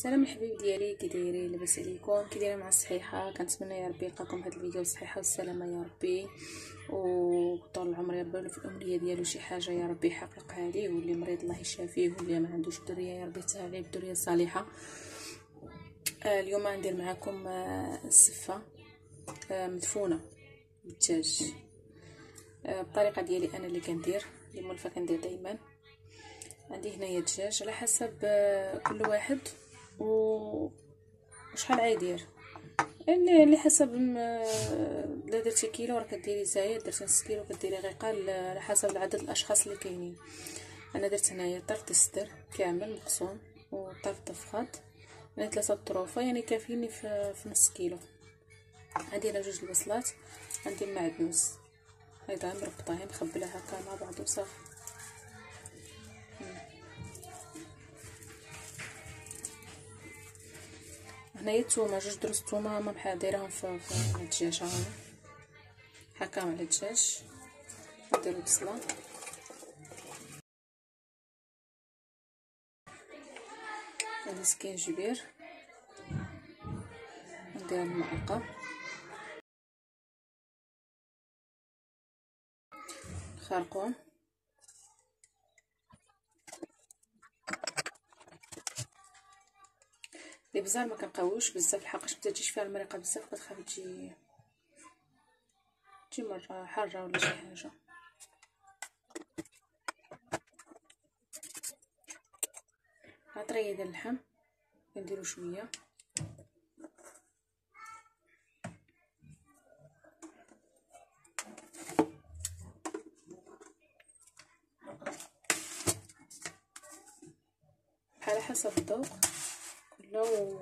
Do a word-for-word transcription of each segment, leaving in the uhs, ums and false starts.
السلام الحبيب ديالي، كي دايرين؟ لاباس عليكم؟ كي دايرين مع الصحيحه؟ كنتمنى يا ربي يلقاكم هذا الفيديو بالصحيحه والسلامه يا ربي، وطول العمر يا ربي. في الامنيه ديالو شي حاجه يا ربي يحققها ليه، واللي مريض الله يشافيه، واللي ما عندوش دريه يا ربي يتسهل عليه بالدريه الصالحه. آه اليوم غندير معكم آه السفه آه مدفونه بالدجاج آه بالطريقه ديالي انا اللي كندير، اللي مولفه كندير دائما. عندي هنايا الدجاج على حسب آه كل واحد و شحال عايدير، اللي اللي حسب لا درتي كيلو راه كديري زايد، درتي نص كيلو كديري غير قال، على حسب عدد الاشخاص اللي كاينين. انا درت هنايا طرف الصدر كامل مقسوم وطرف الفخاد، يعني ثلاثه طروفه يعني كافيني في, في نص كيلو. عندي هنا جوج البصلات، عندي المعدنوس هيدا مربطاهم مخبله هكا مع بعض وصافي. هنايا الثومه، جوج دروس الثومه هما بحال دايرهم في, في الدجاج هاهما هكا مع الدجاج. نديرو البصله، هذا سكينجبير، ندير المعلقه، خرقوم، الابزار ما كنقاويوش بزاف الحقاش ما تجيش فيها المريقه بزاف، كتخاف تجي تجي مره حاره ولا شي حاجه. عطريه ديال اللحم كنديرو شويه، على حسب الذوق كله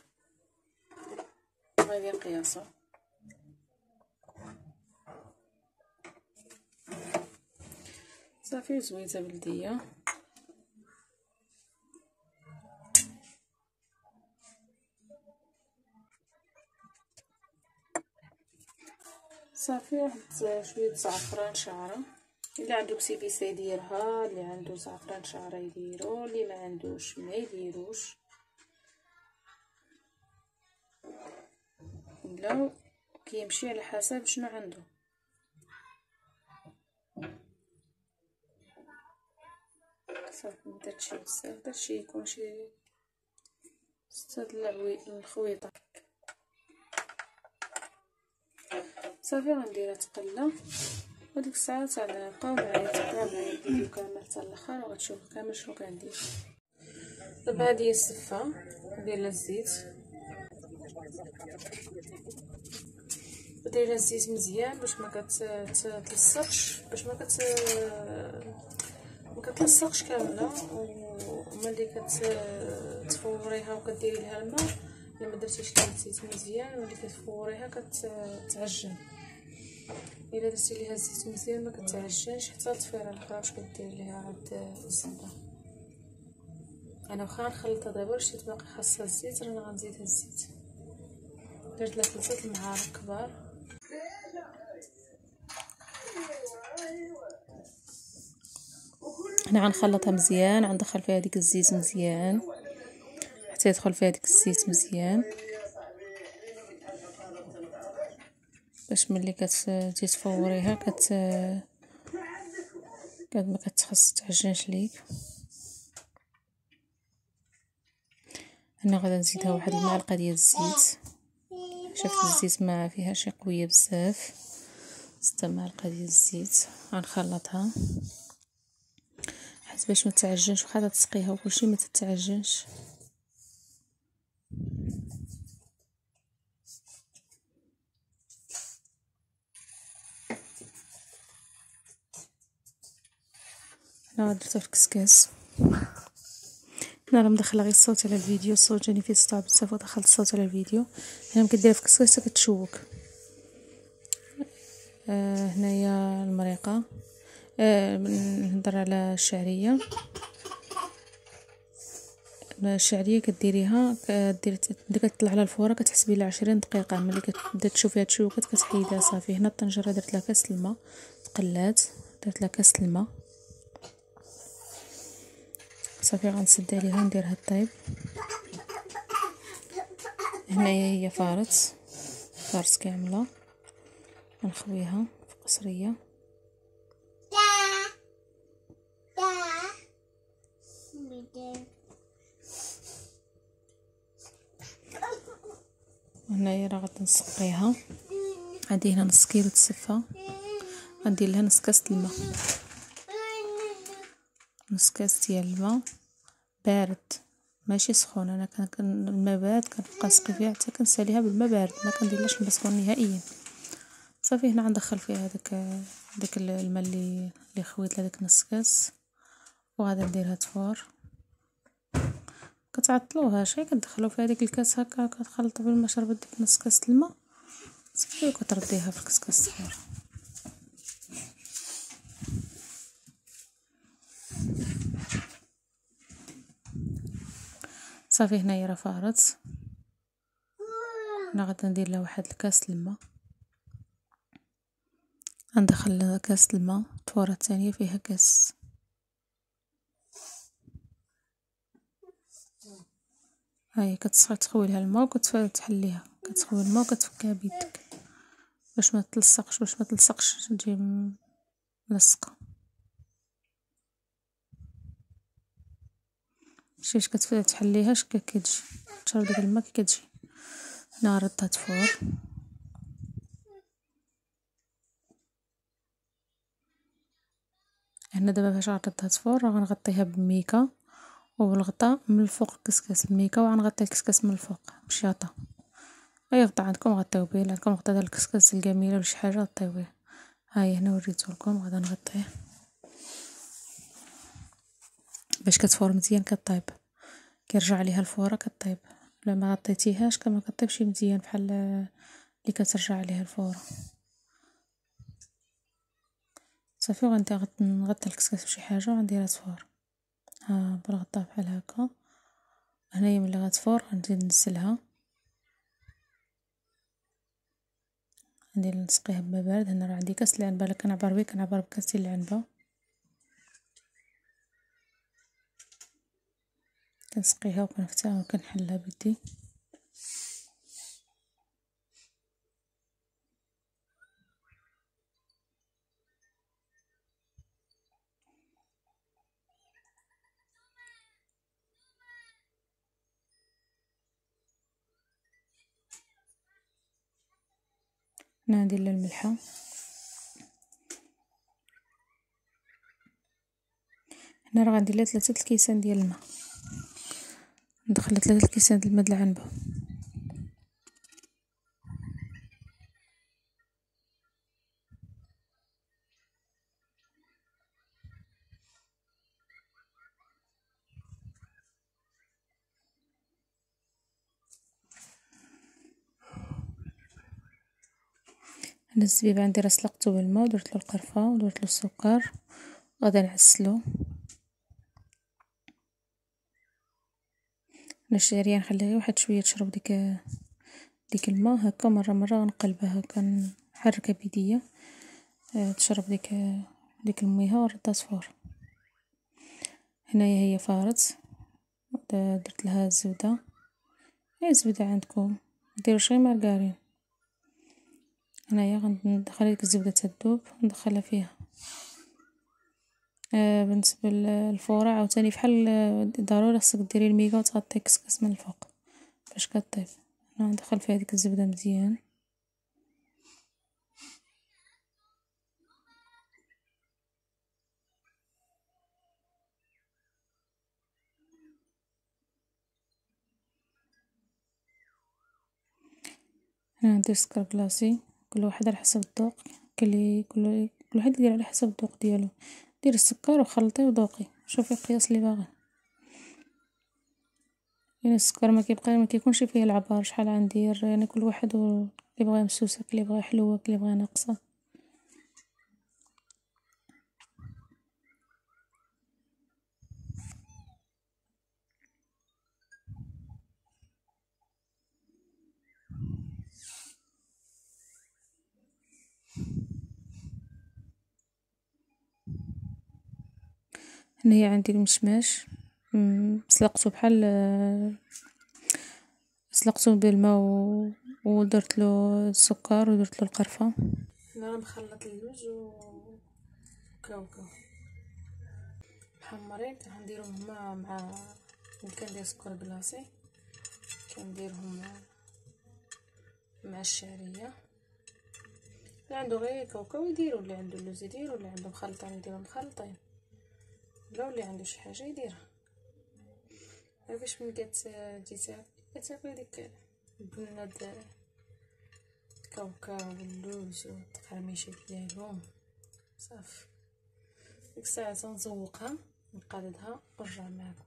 غير قياسه. صافي زويته بلديه. صافي واحد شويه زعفران شعره، اللي عنده كسيبيسه يديرها، اللي عنده زعفران شعره يديرو، اللي ما عندوش ما يديروش، ولا كيمشي على حسب شنو عنده. صافي درتشي بزاف، درتشي يكون شي ستة العوي الخويطه. صافي غنديرها تقلى، وديك الساعه تنبقاو معايا تبقى معايا الفيديو كامل حتى الاخر وغتشوفوا كامل شنو كندير. دابا هذه هي السفه، ندير لها الزيت، ندير لها الزيت مزيان باش ما كتلصقش، باش ما كت ما كتلصقش كامله. وملي كتفوريها وكديري لها الماء، الا ما درتيش لها الزيت مزيان ملي كتفوريها كتعجن. الا درتي ليها الزيت مزيان ما كتعجنش حتى الطفيره الاخرى واش كدير ليها عاد الزبده. انا واخا نخلطها دابا رشيت باقي خاصها الزيت، رانا غنزيدها الزيت. درت لها ثلاثه المعالق كبار. هنا غنخلطها مزيان، غندخل فيها ديك الزيت مزيان حتى يدخل فيها ديك الزيت مزيان، باش ملي كتجي تفوريها كت كت ما كتخص تعجنش ليك. انا غادا نزيدها واحد المعلقه ديال الزيت، شفت الزيت ما فيهاش قويه بزاف، ستة معلقه ديال الزيت. غنخلطها حيت باش ما تعجنش، واخا تسقيها وكلشي ما تتعجنش. انا درتها في الكسكاس. هنا راه مدخله غير الصوت على الفيديو، الصوت جاني فيه صداع بزاف ودخلت الصوت على الفيديو. هنا كديرها في الكسكاس كتشوك. آه هنايا المريقه، آه نهضر على الشعريه. الشعريه كديريها كديري كتطلع على الفوره، كتحسبي لها عشرين دقيقه. ملي كتبدا تشوفيها تشوكات كتحيدها صافي. هنا الطنجره درت لها كاس الماء تقلات، درت لها كاس الماء صافي. غنسد عليها نديرها طيب. هنايا هي فارت فارت كامله غنخويها في قصريه. هنايا راه غادي نسقيها. عندي هنا نص كيلو السفه، غندير لها نص كاس الماء، نص كاس ديال الماء بارد ماشي سخون. انا كان الماء بارد كنبقى نسقي فيها حتى كنساليها بالماء بارد، ما كنديرلهاش البسكون نهائيا. صافي هنا غندخل فيها هذاك داك الماء اللي اللي خويت لهداك نص كاس، وغادي نديرها تفور. كتعطلوهاش، غير كتدخلوا فيها ديك الكاس هكا، كتخلطوا بالماء شربت ديك نص كاس الماء صافي، وكترديها في الكسكاس صغير. صافي هنايا راه فارت. انا غادي ندير لها واحد الكاس الماء، غندخل لها كاس الماء، التفوره الثانيه فيها كاس. هاي كتسخي تخوي لها الماء وكتحليها، كتخوي الماء وكتفكها بيدك باش ما تلصقش، باش ما تلصقش تجي ملصقه. شتيش كتبدا تحليهاش كتجي تشرب داك الماء كتجي. هنا ردها تفور. هنا دابا باش ردها تفور راه غنغطيها بميكا وبالغطاء من الفوق الكسكاس، الميكا وغنغطي الكسكاس من الفوق بشياطه. اي غطاء عندكم غطيو به، عندكم غطاء ديال الكسكاس الجميله ولا شي حاجه غطيو به. هاي هنا وريته لكم، غادا نغطيه باش كتفور مزيان كطيب، كيرجع عليها الفوره كطيب. الا ما غطيتيهاش كما كطيبش مزيان بحال اللي كترجع عليها الفوره. صافي وغندي نغطي الكسكاس بشي حاجه وغنديرها تفور. ها بالغطاء بحال هكا. هنايا ملي غتفور غنزيد نزلها، ندير نسقيها بما بارد. هنا راه عندي كاس العنبه، الا كنعبر به كنعبر بكاس ديال العنبه، كنسقيها وكنفتحها وكنحلها بيدي. هنا ندير لها الملحه. هنا راه غندير لها ثلاثة الكيسان ديال الماء، ندخل ثلاثة الكيسان ديال الماء د العنبه. هنا الزبيب عندي راه سلقته بالماء ودرت له القرفه ودرت له السكر، غادا نعسلو. هنا الشعريه نخليها واحد شويه تشرب ديك ديك الماء هكا، مره مره غنقلبها كنحركها بيديا تشرب ديك ديك الميها ونردها تفور. هنايا هي فارت، درت لها الزبده، اي زبده عندكم ديروش غير مارغرين. هنايا غندخل ديك الزبده تذوب وندخلها فيها. آه بالنسبه للفوره عاوتاني فحال ضروري خصك ديري الميكا وتغطي كسكس من الفوق باش كطيب. هنا ندخل فيها ديك الزبده مزيان. هنا ندير سكر كلاصي، كل واحد على حسب الذوق، كل كل كل واحد يدير على حسب الذوق ديالو. ديري السكر وخلطي وذوقي، شوفي القياس اللي باغي. يعني السكر ما كيبقى ما كيكونش فيه العبار شحال غندير، يعني كل واحد اللي بغا مسوسه، اللي بغا حلوه، اللي بغا ناقصه. هنايا عندي المشماش سلقته بحال سلقته بالماء و... ودرت له السكر ودرت له القرفه. انا راه مخلط اللوز وكاوكاو محمرين، كنديرهم هما مع ملي كندير سكر كلاصي كنديرهم مع الشعريه. اللي عنده غير كاوكاو يديروا، اللي عنده اللوز يديروا، اللي عنده مخلطين يديروا مخلطين، ولا اللي عنده شي حاجه يديرها. باش من كتجي كتاكل ديك البنه الكاوكاو واللوز والتقرميشه ديالهم صافي. ديك الساعه تنزوقها نقادها ونرجع معكم.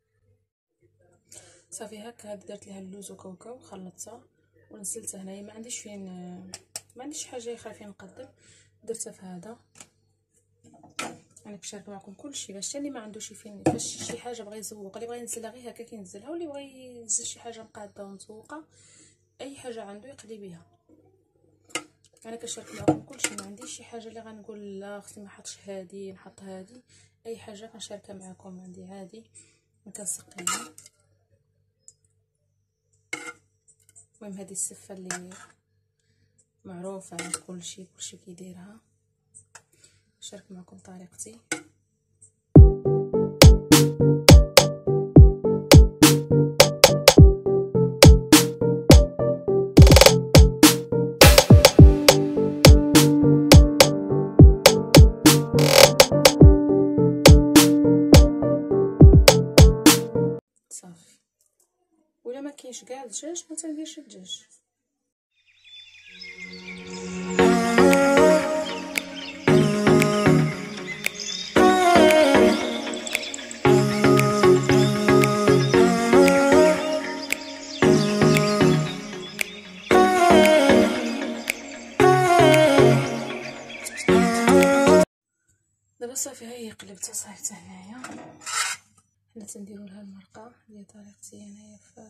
صافي هكا درت لها اللوز وكاوكاو خلطتها ونزلتها هنايا. ما عنديش فين ما عنديش حاجه اخرى فين نقدم، درتها في هذا. انا كنشارك معكم كلشي باش اللي ما عندوش فين فاش شي حاجه بغى يزوق، اللي بغى ينزلها غير هكا كينزلها، واللي بغى ينزل شي حاجه مقاده ومزوقه اي حاجه عنده يقلي بها. انا كنشارك معكم كلشي، ما عنديش شي حاجه اللي غنقول لا خصني ما نحطش هادي نحط هادي، اي حاجه كنشاركها معكم عندي عادي ما كنسقيها. المهم هذه السفه اللي معروفه عند كلشي كلشي كيديرها، نشارك معكم طريقتي. صافي، ولا ما كاينش كاع الدجاج ما تنديرش الدجاج. دابا صافي ها هي قلبتها صايبتها هنايا. حنا تنديروا لها المرقه ديال طريقتي انايا ف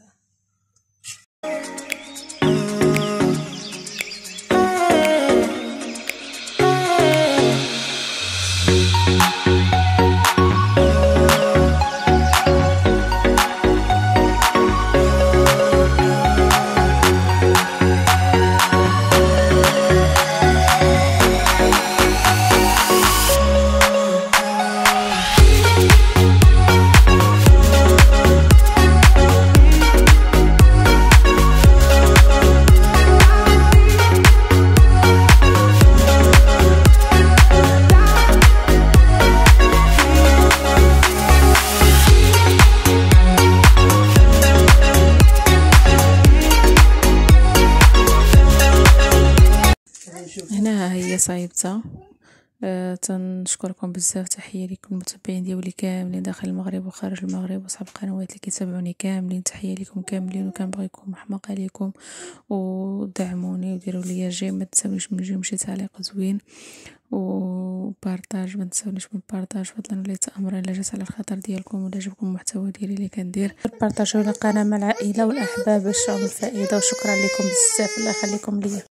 هنا هي صايبتها. أه تنشكركم بزاف. تحيه لكم المتابعين ديالي كاملين داخل المغرب وخارج المغرب وصحاب القنوات اللي كيتابعوني كاملين. تحيه لكم كاملين وكنبغيكم حماق عليكم ودعموني وديروا لي جيم. ما تنساونيش من جيم شي تعليق زوين وبارطاج، ما تنساونيش من البارطاج فضلا وليت امر الا جات على الخاطر ديالكم ولا عجبكم المحتوى ديالي اللي كندير. بارطاجيو القناه مع العائله والاحباب باش تعم الفائده. وشكرا لكم بزاف، الله يخليكم ليا.